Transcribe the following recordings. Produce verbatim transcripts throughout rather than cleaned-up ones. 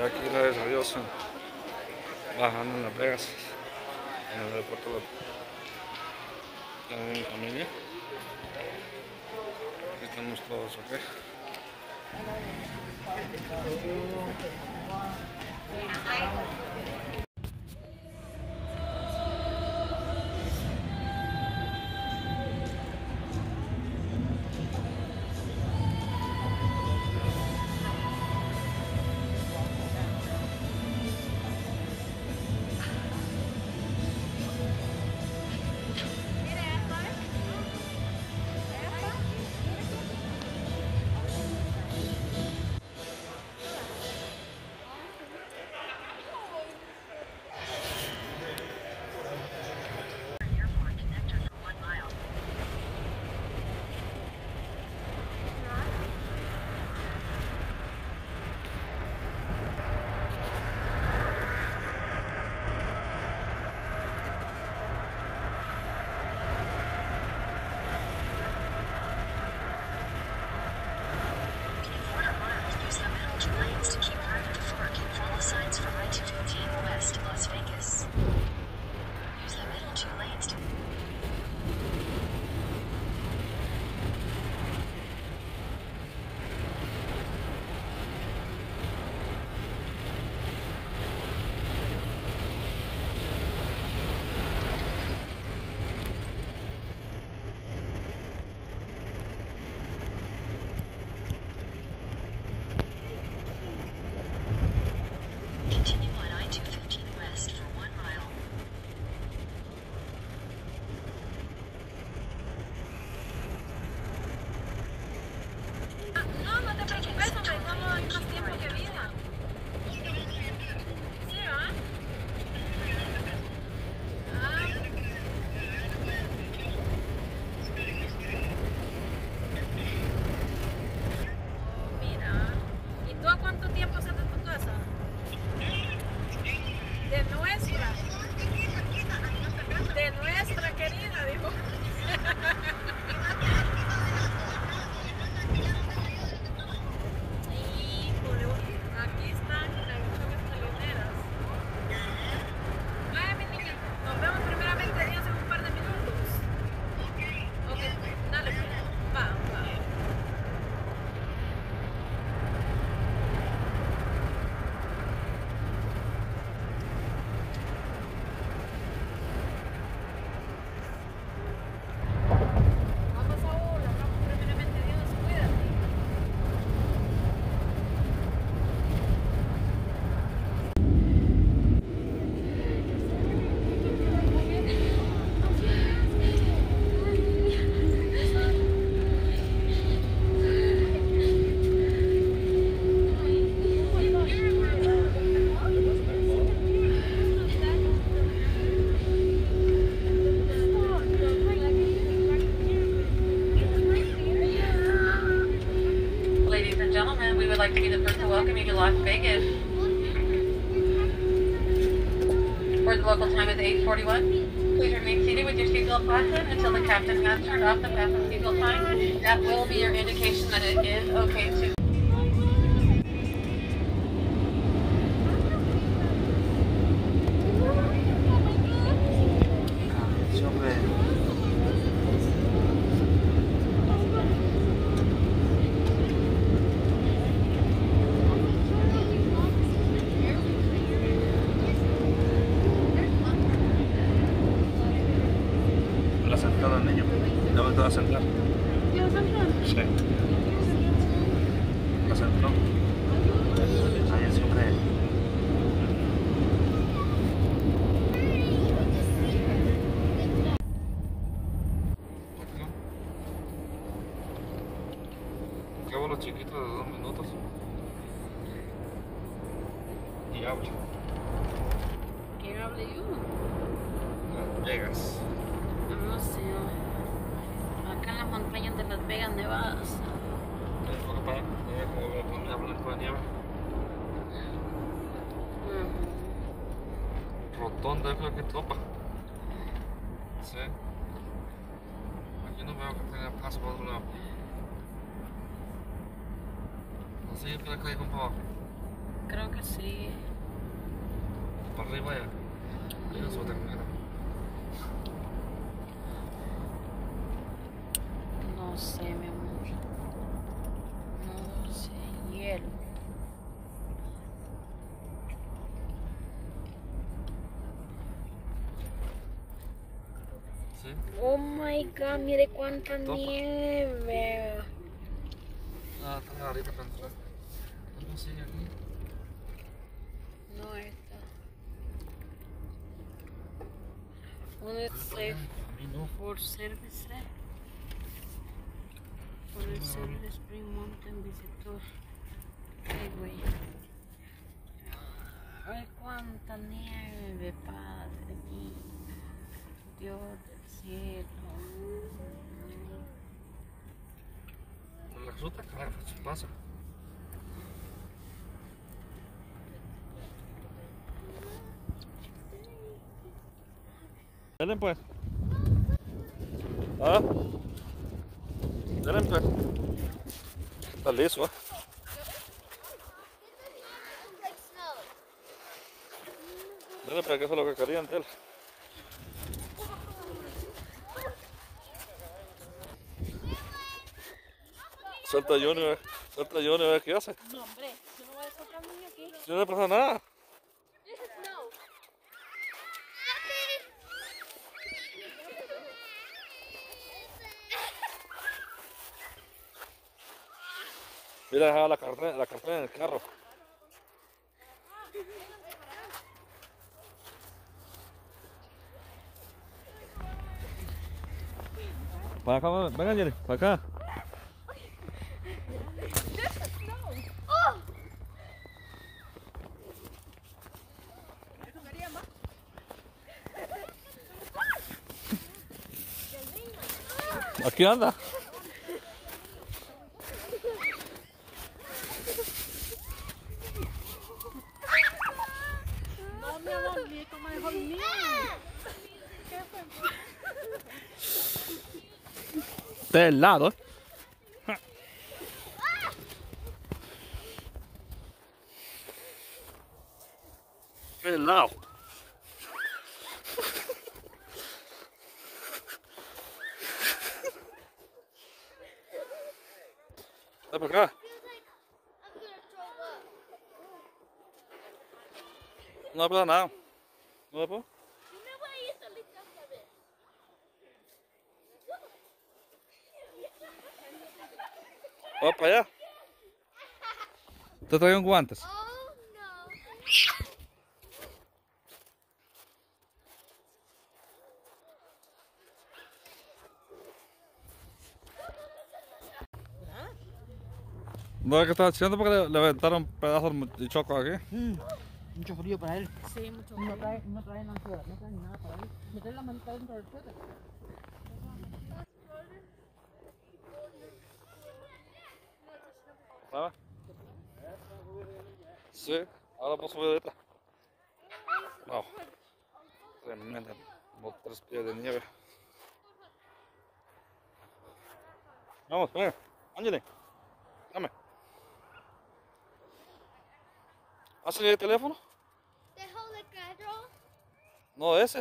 Aquí, gracias a Dios, bajando en Las Vegas, en el aeropuerto de mi familia. Aquí estamos todos, ¿ok? Would like to be the first to welcome you to Las Vegas. For the local time is eight forty-one. Please remain seated with your seatbelt fastened until the captain has turned off the fasten seatbelt sign. That will be your indication that it is okay to. Sentado el niño, ya me estaba sentado. ¿Ya sentado? Sí. ¿La sentó? Ahí siempre. ¿Qué vuelo chiquito de dos minutos? Y hablo. ¿Quién habla yo? Las Vegas. No sé. Acá en las montañas de Las Vegas, Nevada. ¿Tienes poco para allá? Mira cómo voy a poner blanco de nieve. Rotonda es lo que topa. Sí. Aquí no veo que tenga paso por otro lado. Así por acá y con para abajo. Creo que sí. Para arriba ya. Hay una soterrera. No sé, mi amor. No sé, hielo. Sí. Oh my god, mire cuánta Topa. nieve. Ah, está la garita para entrar. ¿Cómo sigue aquí? No está. When it's safe for service. For el service Spring Mountain Visitor. Ay, güey. Ay, cuánta nieve, Padre mío. Dios del cielo. La ruta, carajo, se pasa. Dale pues. Ah. Dale pues. Está liso, ¿eh? Dale pues, que eso es lo que querían, tela. Suelta a Johnny, ve. Suelta a Johnny, a ver qué hace. No, hombre, yo no voy a soltar al niño aquí. Si no le pasa nada. Mira, dejaba la cartera, la cartera en el carro. Para acá, venga Jenny, para acá. Aquí anda. No, mi amor, ni esto mejor niño. ¿Qué fue? De lado, ¿eh? Pelado. Ven para acá. No pasa nada. No le puedo. Vamos para allá. ¿Te traigo guantes? ¿No es que estaba haciendo porque le, le aventaron pedazos de choco aquí? Mm, mucho frío para él. Sí, mucho No trae, no trae nada, no trae nada para él. Meter la manita dentro del suéter. ¿Sabes? Sí, ahora puedo subir de esta. Wow. Tremenda. Como tres pies de nieve. Vamos, venga. Ángel. Dame. ¿Has salido el teléfono? ¿Dejo de carro? No, ese.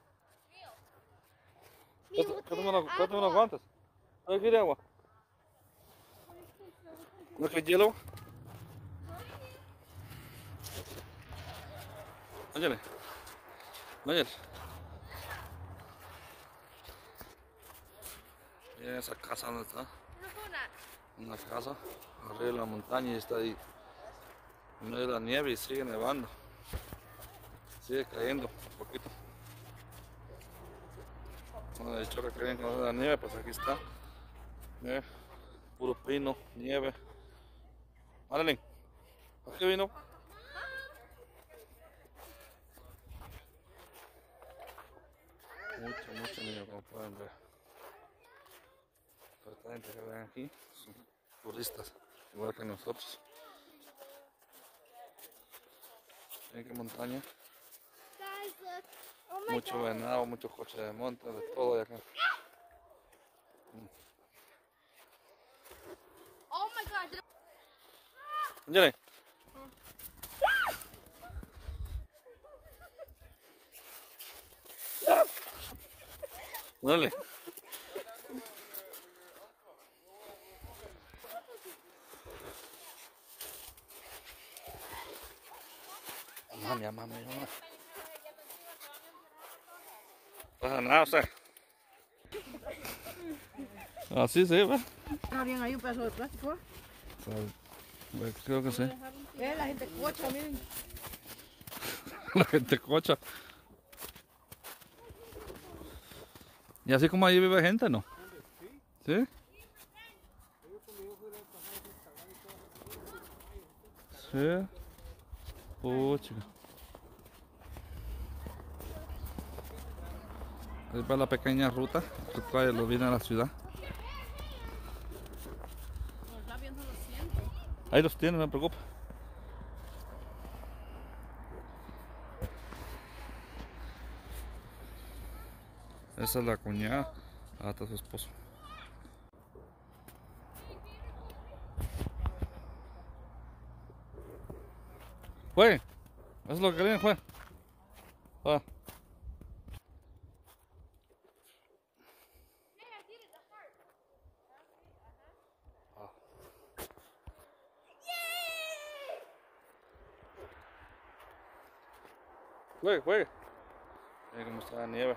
¿Qué tengo unos, ¿qué tengo unos guantes? ¿Hay que ir agua? ¿No es que hielo? Ángel. Ángel. Miren esa casa donde está. Una casa arriba de la montaña y está ahí en medio de la nieve y sigue nevando. Sigue cayendo un poquito. Bueno, de hecho que querían conocer la nieve, pues aquí está. Eh, puro pino, nieve. Madeline, ¿a qué vino? Mucho, mucho niño, como pueden ver. Pero esta gente que ven aquí son turistas, igual que nosotros. Miren qué montaña. Guys, look. Oh my Mucho God. venado, muchos coches de monte, de todo de acá. Oh my God. Jenny, Dale. Mami, mami, mami. Pasa nada, o sea. Así se va. Ah, bien, ahí un pedazo de plástico. Pues creo que sí. Eh, la gente cocha, miren. La gente cocha. Y así como allí vive gente, ¿no? ¿Sí? Sí. Oh, chica. Ahí va la pequeña ruta que trae los bienes a la ciudad. Ahí los tienen, no me preocupa. Esa es la cuñada, hasta su esposo. Fue, eso es lo que querían, fue. Ah. Juegue, juegue. Mira cómo está la nieve.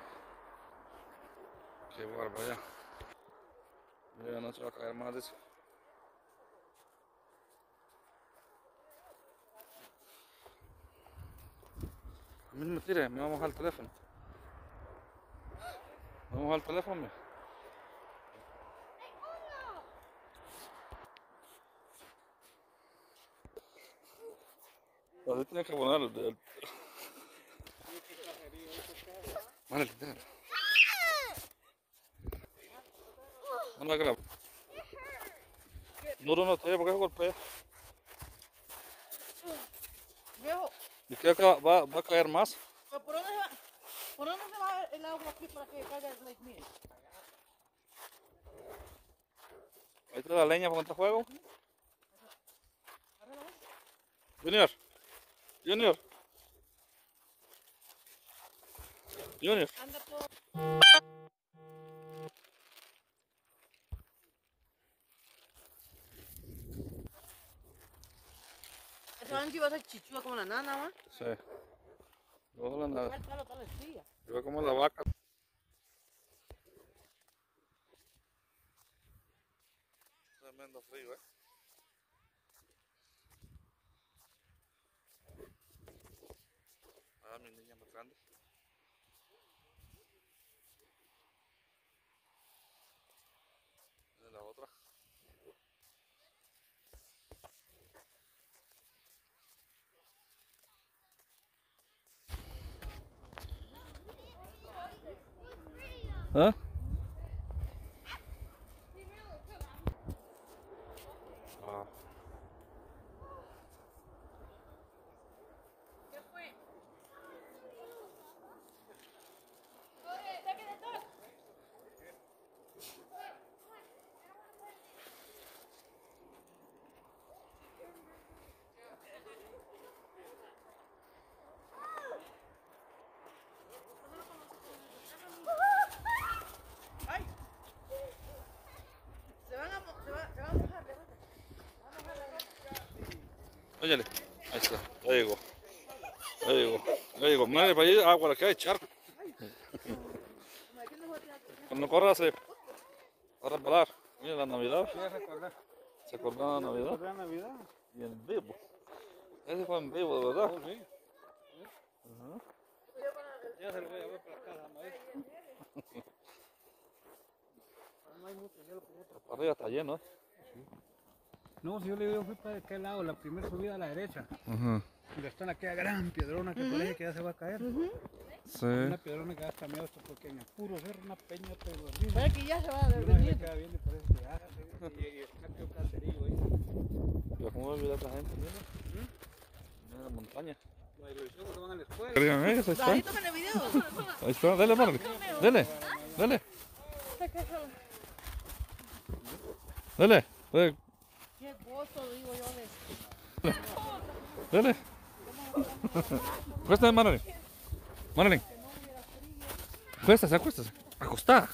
Qué barbaridad. Mira, no se va a caer más de eso. A mí no me tire, me va a mojar el teléfono. Me va a mojar el teléfono, mira. Así tiene que poner el... el... Vale, literal. Anda, graba. Duro no te, porque se golpea. Viejo, ¿Y creo que va, va, va a caer más? ¿pero por dónde se va? ¿Por dónde se va el agua aquí para que caiga el Lake Mead? Ahí está la leña para contra fuego. Junior. Junior. Junior. Anda todo. Esa anchi va a ser chichuda como la nana, ¿va? Sí. Ojalá nada. El palo está la estilla. Yo como la vaca. Tremendo frío, eh. Ah, mi niña más grande. Esa es la otra. ¿Ah? Ah. ¿Qué fue? ¡Ay! Se van a, mo- se va, se va a mojar, se va a mojar la ropa. Óyale. Ahí está. Ya llegó. Ya llegó. Ya llegó. Madre, para allá agua, la que hay charco. Cuando corra se va a resbalar. Mira la Navidad. Se acordó de la Navidad. ¿La Navidad? Y en vivo. Ese fue en vivo, de verdad. Sí. Ajá. Ya se lo voy a ver para acá, maíz. No hay mucho hielo por otro. Para arriba está lleno, ¿eh? No, si yo le digo, fui para aquel lado, la primera subida a la derecha. Ajá. Donde está aquella gran piedrona que parece que ya se va a caer. Sí. Una piedrona que ya está medio pequeña. Puro ser una peña, pero así. Ve que ya se va a Y una vez le venir. queda bien y parece que ya se y, y está aquel caserío ahí. Pero cómo olvidar a esta gente, mira. Mira la montaña. La ilusión que van a la escuela. Querían ellos, ahí Ahí está. tomen el video. Ahí está, dale, Marley. Dale, dale. Dale, dale, Qué gozo, digo yo, de... dale. Cuéstase, Marley. Marley. Cuéstase, acuéstase. Acostada.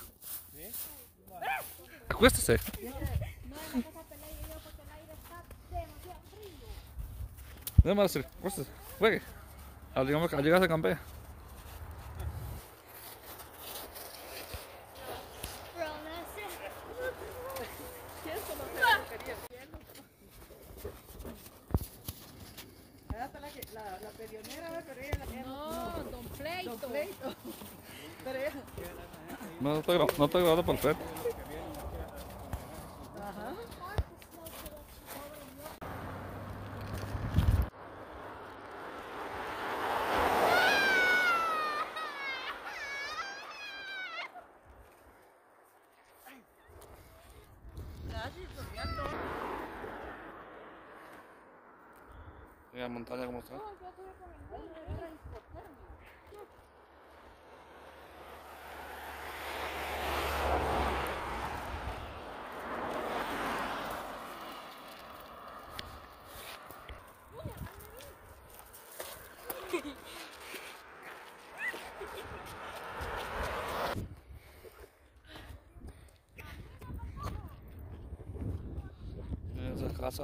Acuéstese. No es la cosa pelea y yo porque el aire está demasiado frío. No más, acuéstese. Juegue. Al digamos que al llegar se campea. Pero no sé. Eso no se lo quería el cielo. Era hasta la, que, la, la peleonera, ¿ve? Pero ella la que No, Don Pleito. Don Pleito. Pero ella... No, no estoy, gra- no estoy grabando por el F E D. Ajá. Mira la montaña como está. Mira esa casa.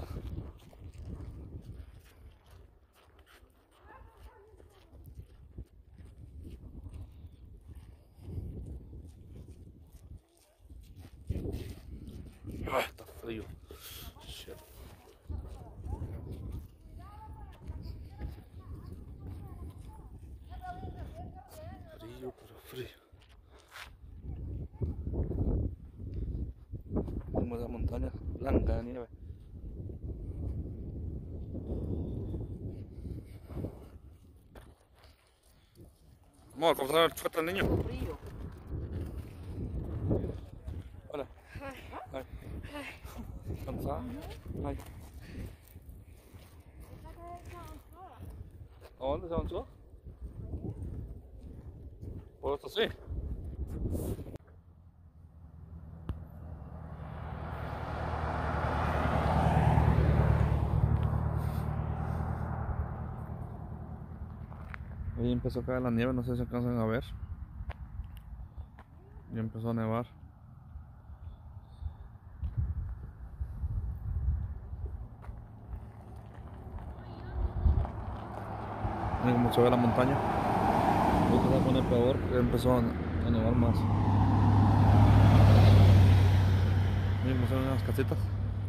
Ah, está frío. Shit. Frío, pero frío. Vemos la montaña blanca de nieve. Vamos a cortar el chueta al niño. Frío. Hola. Ay. ¿Cansada? Ay. ¿A dónde se avanzó? Por esto sí. Ahí empezó a caer la nieve, no sé si alcanzan a ver. Ya empezó a nevar. Miren cómo se ve la montaña. Esto se va a poner peor porque empezó a, a nevar más. Miren cómo se ven las casitas.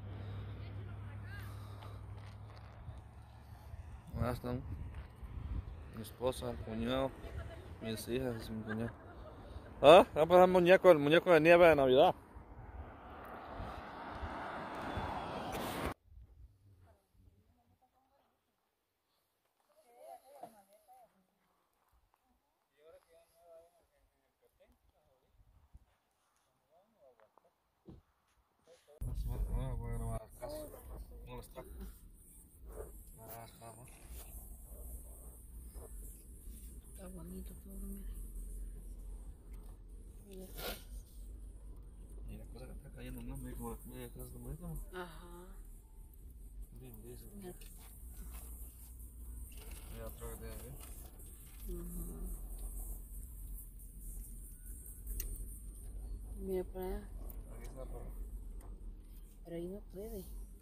Ahí están. Mi esposa, el cuñado, mis hijas y mi cuñado. Ah, va a pasar el muñeco, el muñeco de nieve de Navidad. Ah, voy a grabar el caso. ¿Cómo está? Ah, está, ¿no? Está bonito todo, mira. Y la cosa que está cayendo, ¿no? Mira como mira cosas como esta, ¿no? Ajá. Bien, dice. Mira. Mira otro que tiene aquí. Ujú. Mira para allá. Aquí está por. Pero ahí no puede.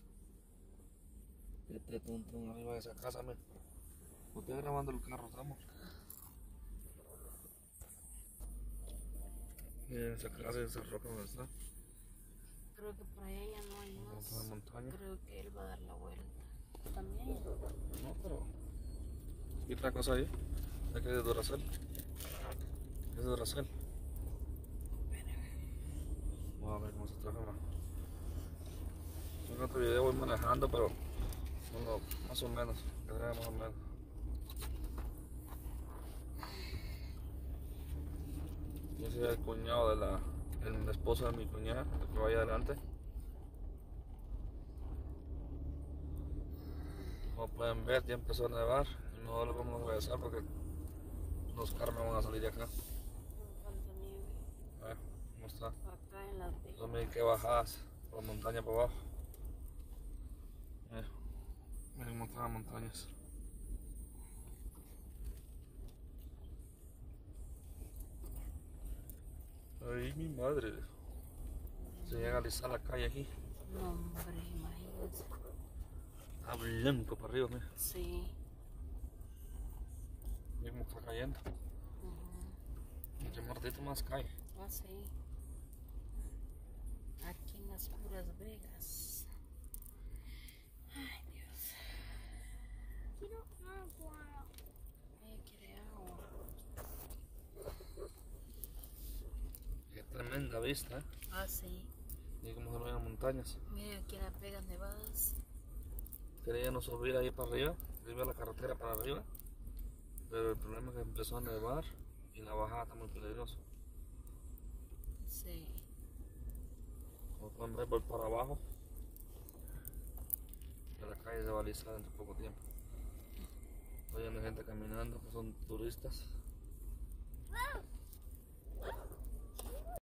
Este tuntún arriba de esa casa, me. Usted grabando el carro, estamos. Mira esa casa y esa roca donde está. Creo que por ahí ya no hay Vamos a más. la montaña. Creo que él va a dar la vuelta. También. No, pero. ¿Y otra cosa ahí? ¿De qué es de Duracell? Es de Duracell. Vamos a ver cómo se transforma. En otro video voy manejando, pero bueno, más o menos, que sea más o menos. Yo soy el cuñado de la, el esposo de mi cuñada, el que vaya adelante. Como pueden ver, ya empezó a nevar y no lo vamos a regresar porque los carros no van a salir de acá. Falta nieve. A ver, ¿cómo está? Acá en la de. Yo miren qué bajadas por la montaña para abajo. Eh, miren cómo están las montañas. Ay, mi madre. Se llega a alisar la calle aquí. No, hombre, imagínense. Está blanco para arriba, mira. Sí. Mira cómo está cayendo. Ujú. Entre más ratito más cae. Ah, sí. Aquí en las puras Vegas. Ay, Dios. Quiero agua. Ella quiere agua. Qué tremenda vista, ¿eh? Ah, sí. Y cómo se ven las montañas. Miren aquí en las Vegas Nevadas. Queríamos subir ahí para arriba, arriba de la carretera para arriba. Pero el problema es que empezó a nevar y la bajada está muy peligrosa. Sí. Como pueden ver, voy para abajo. Que la calle se va a alisar dentro de poco tiempo. Estoy viendo gente caminando, que son turistas.